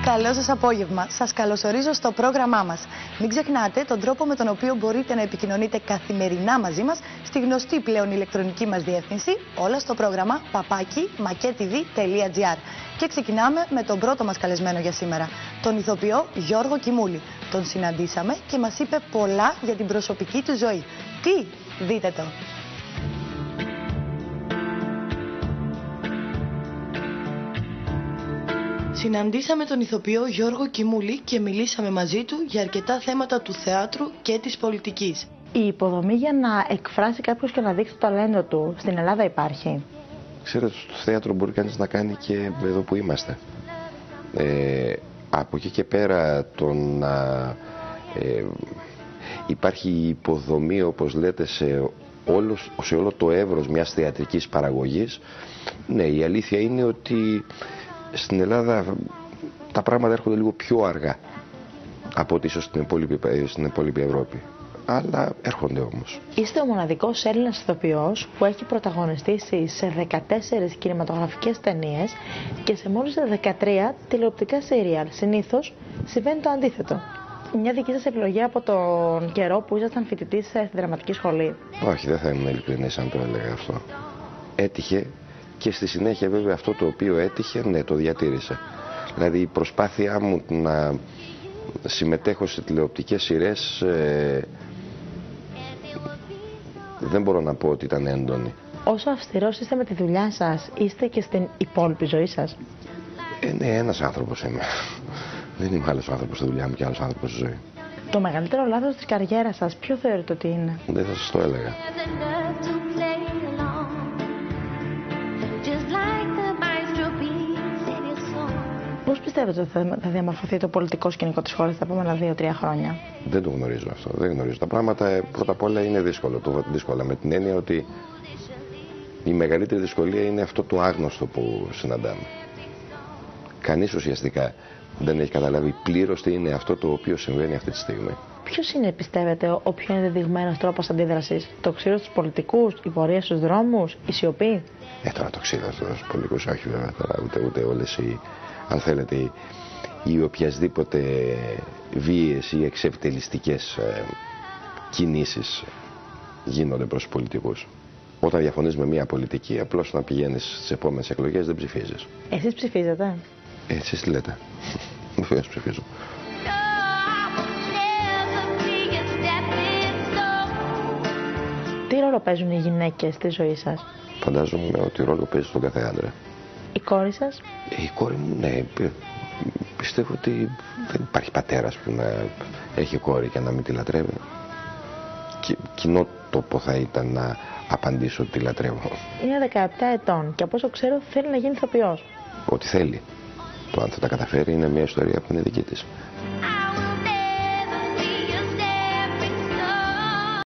Καλό σας απόγευμα. Σας καλωσορίζω στο πρόγραμμά μας. Μην ξεχνάτε τον τρόπο με τον οποίο μπορείτε να επικοινωνείτε καθημερινά μαζί μας στη γνωστή πλέον ηλεκτρονική μας διεύθυνση, όλα στο πρόγραμμα papaki.maketv.gr. Και ξεκινάμε με τον πρώτο μας καλεσμένο για σήμερα, τον ηθοποιό Γιώργο Κιμούλη. Τον συναντήσαμε και μας είπε πολλά για την προσωπική του ζωή. Τι? Δείτε το. Συναντήσαμε τον ηθοποιό Γιώργο Κιμούλη και μιλήσαμε μαζί του για αρκετά θέματα του θεάτρου και της πολιτικής. Η υποδομή για να εκφράσει κάποιος και να δείξει το ταλέντο του στην Ελλάδα υπάρχει? Ξέρετε, στο θέατρο μπορεί κανείς να κάνει και εδώ που είμαστε. Από εκεί και πέρα το να υπάρχει υποδομή, όπως λέτε, σε όλο το εύρος μιας θεατρικής παραγωγής. Ναι, η αλήθεια είναι ότι στην Ελλάδα τα πράγματα έρχονται λίγο πιο αργά από ό,τι ίσως στην υπόλοιπη Ευρώπη. Αλλά έρχονται όμως. Είστε ο μοναδικός Έλληνας ηθοποιός που έχει πρωταγωνιστήσει σε 14 κινηματογραφικές ταινίες και σε μόλις 13 τηλεοπτικά σύριαλ. Συνήθως συμβαίνει το αντίθετο. Μια δική σας επιλογή από τον καιρό που ήσασταν φοιτητής στη δραματική σχολή? Όχι, δεν θα ήμουν ειλικρινής αν το έλεγα αυτό. Έτυχε και στη συνέχεια βέβαια αυτό το οποίο έτυχε, ναι, το διατήρησα. Δηλαδή η προσπάθειά μου να συμμετέχω σε τηλεοπτικές σειρές δεν μπορώ να πω ότι ήταν έντονη. Όσο αυστηρός είστε με τη δουλειά σας, είστε και στην υπόλοιπη ζωή σας? Ναι, ένας άνθρωπος είμαι. Δεν είμαι άλλος άνθρωπος στη δουλειά μου και άλλος άνθρωπος στη ζωή. Το μεγαλύτερο λάθος της καριέρας σας ποιο θεωρείτε ότι είναι? Δεν θα σας το έλεγα. Πώς πιστεύετε ότι θα διαμορφωθεί το πολιτικό σκηνικό της χώρας τα επόμενα 2-3 χρόνια? Δεν το γνωρίζω αυτό. Δεν γνωρίζω. Τα πράγματα πρώτα απ' όλα είναι δύσκολα με την έννοια ότι η μεγαλύτερη δυσκολία είναι αυτό το άγνωστο που συναντάμε. Κανείς ουσιαστικά δεν έχει καταλάβει πλήρως τι είναι αυτό το οποίο συμβαίνει αυτή τη στιγμή. Ποιος είναι, πιστεύετε, ο πιο ενδεδειγμένος τρόπος αντίδρασης? Το ξύλο στους πολιτικούς, η πορεία στους δρόμους, η σιωπή? Τώρα το ξύλο στους πολιτικούς, όχι βέβαια, ούτε όλες οι, αν θέλετε, οι οποιασδήποτε βίαιες ή εξευτελιστικές κινήσεις γίνονται προς τους πολιτικούς. Όταν διαφωνείς με μια πολιτική, απλώς να πηγαίνεις στις επόμενες εκλογές δεν ψηφίζεις. Εσείς ψηφίζετε? Εσείς τι λέτε? Βεβαίως ψηφίζω. Τι ρόλο παίζουν οι γυναίκες στη ζωή σας? Φαντάζομαι ότι ρόλο παίζει στον κάθε άντρα. Η κόρη σας? Η κόρη μου, ναι. Πιστεύω ότι δεν υπάρχει πατέρας που να έχει κόρη και να μην τη λατρεύει. Κοινό τόπο θα ήταν να απαντήσω ότι τη λατρεύω. Είναι 17 ετών και από όσο ξέρω θέλει να γίνει ηθοποιός. Ό,τι θέλει. Το αν θα τα καταφέρει είναι μια ιστορία που είναι δική της.